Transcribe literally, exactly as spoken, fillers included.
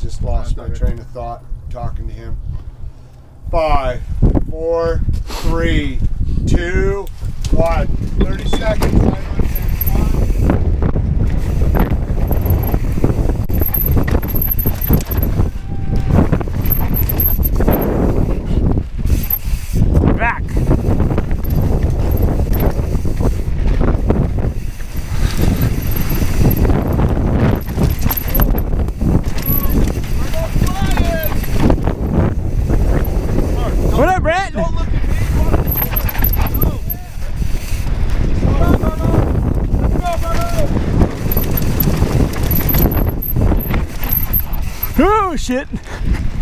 just lost my train of thought talking to him. Five, four, three, two, one. thirty seconds. Back. What up, Brett? Don't look at me. Go, go, go. Let's go, go, go. Oh shit!